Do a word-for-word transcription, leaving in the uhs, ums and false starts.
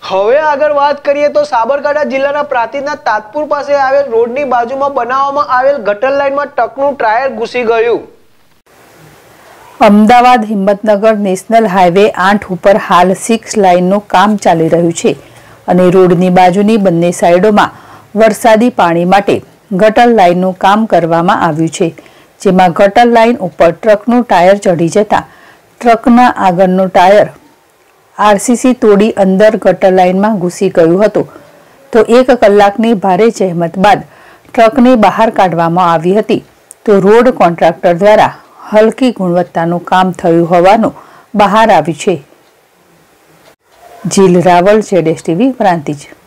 હવે આગળ વાત કરીએ તો સાબરકાંઠા જિલ્લાના પ્રાંતિજના તાતપુર પાસે આવેલ રોડની બાજુમાં બનાવવામાં આવેલ ગટર લાઇનમાં ટ્રકનું ટાયર ઘૂસી ગયું। અમદાવાદ હિંમતનગર નેશનલ હાઈવે આઠ ઉપર હાલ સિક્સ લાઇનનું કામ ચાલી રહ્યું છે અને રોડની બાજુની બંને સાઈડોમાં વરસાદી પાણી માટે ગટર લાઇનનું કામ કરવામાં આવ્યું છે, જેમાં ગટર લાઇન ઉપર ટ્રકનું ટાયર ચઢી જતા ટ્રકના આગળનું ટાયર આરસીસી તોડી અંદર ગટર લાઇનમાં ઘૂસી ગયું હતું। તો એક કલાકની ભારે જહેમત બાદ ટ્રકને બહાર કાઢવામાં આવી હતી। તો રોડ કોન્ટ્રાક્ટર દ્વારા હલકી ગુણવત્તાનું કામ થયું હોવાનું બહાર આવ્યું છે। જીલ રાવલ, જેડેશ ટીવી, પ્રાંતિજ।